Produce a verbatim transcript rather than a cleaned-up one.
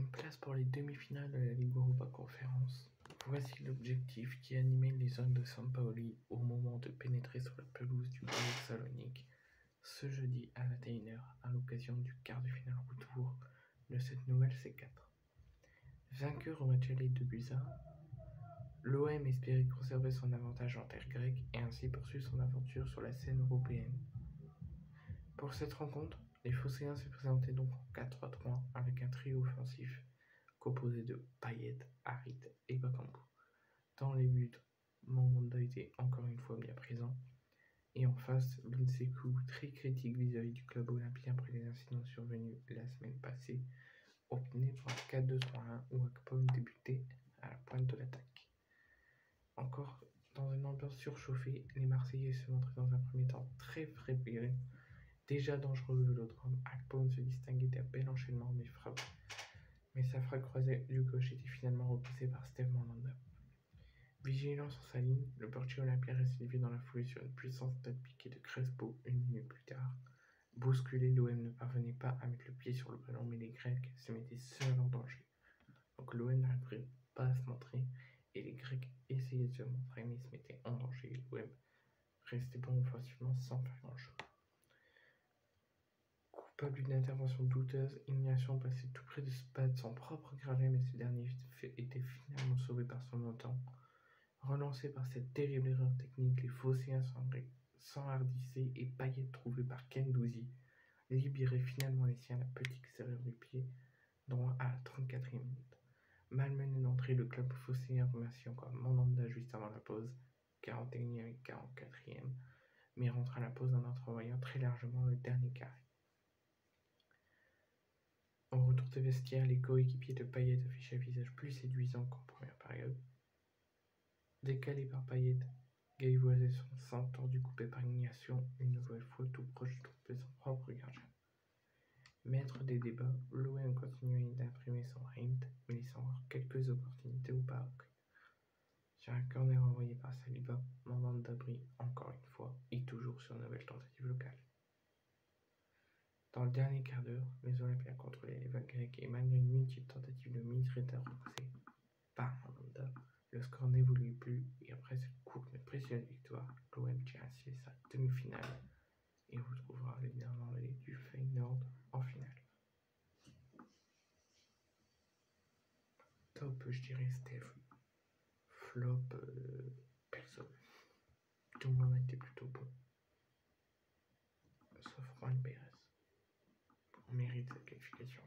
Une place pour les demi-finales de la Ligue Europa Conférence. Voici l'objectif qui animait les hommes de Sampaoli au moment de pénétrer sur la pelouse du P A O K Salonique ce jeudi à vingt et une heures à l'occasion du quart de finale retour de cette nouvelle C quatre. Vainqueur au match aller de deux buts à un, l'O M espérait conserver son avantage en terre grecque et ainsi poursuivre son aventure sur la scène européenne. Pour cette rencontre, les Phocéens se présentaient donc en quatre trois trois avec un trio offensif composé de Payet, Harit et Bakambu. Dans les buts, Mandanda était encore une fois bien présent. Et en face, Lunsekou, très critique vis-à-vis du club olympien après les incidents survenus la semaine passée, optait pour un quatre deux trois un où Akpom débutait à la pointe de l'attaque. Encore dans une ambiance surchauffée, les Marseillais se montraient dans un premier temps très fébrile. Déjà dangereux au vélodrome, Akpom se distinguait d'un bel enchaînement mais frappe. Mais sa frappe croisée du gauche était finalement repoussée par Steve Mandanda. Vigilant sur sa ligne, le portier olympien restait dans la foulée sur une puissante tête piquée de Crespo une minute plus tard. Bousculé, l'O M ne parvenait pas à mettre le pied sur le ballon, mais les Grecs se mettaient seuls en danger. Donc l'O M n'arriverait pas à se montrer, et les Grecs essayaient de se montrer, mais se mettaient en danger. L'O M restait bon offensivement sans faire grand-chose. Coupable d'une intervention douteuse, Ignacio passait tout près de Spade, son propre gradin, mais ce dernier était finalement sauvé par son montant. Relancé par cette terrible erreur technique, les Phocéens s'enhardissaient et Payet, trouvé par Guendouzi, libérait finalement les siens à la petite serrure du pied droit à la trente-quatrième minute. Malmené d'entrée, le club phocéen remercie encore Mandanda juste avant la pause, quarante et unième et quarante-quatrième, mais rentre à la pause en entrevoyant très largement le dernier carré. Au retour des vestiaires, les coéquipiers de Payet affichaient un visage plus séduisant qu'en première période. Décalé par Payet, Gay voisait son sang tordu coupé par Ignacio, une nouvelle fois tout proche de tromper son propre gardien. Maître des débats, l'O M continuait d'imprimer son rythme, mais laissant encore quelques opportunités au P A O K. Sur un corner envoyé par Saliba, Mandanda brille encore une fois, et toujours sur une nouvelle tentative locale. Dans le dernier quart d'heure, les Olympiens contrôlaient les vagues grecques et malgré une multitude de tentatives de Mitreta repoussées par Mandanda, le score n'évolue plus et après cette courte mais précieuse victoire, l'O M tient ainsi sa demi-finale et retrouvera les Néerlandais du Feyenoord en finale. Top, je dirais Steph. Flop, euh, personne. Tout le monde a été plutôt bon. Sauf Juan Pérez. On mérite cette qualification.